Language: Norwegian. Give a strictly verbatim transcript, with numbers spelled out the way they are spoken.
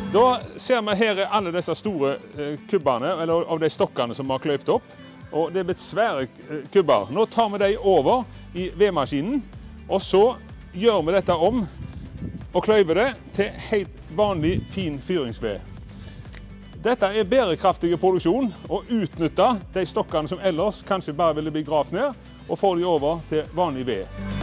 Da ser vi her alle disse store kubbene, eller av de stokkene som vi har kløyft opp. Og det er blitt svære kubber. Nå tar vi de over i vedmaskinen, og så gjør vi dette om og kløyver det til helt vanlig fin fyringsved. Dette er bærekraftig produksjon, og utnytter de stokkene som ellers kanskje bare ville bli gravt ned, og får de over til vanlig ved.